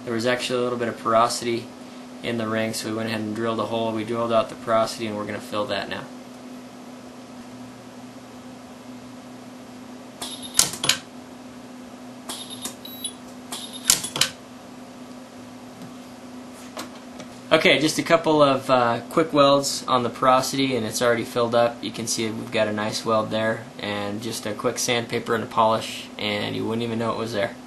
there was actually a little bit of porosity in the ring, so we went ahead and drilled a hole. We drilled out the porosity, and we're going to fill that now. Okay, just a couple of quick welds on the porosity, and it's already filled up. You can see we've got a nice weld there, and just a quick sandpaper and a polish, and you wouldn't even know it was there.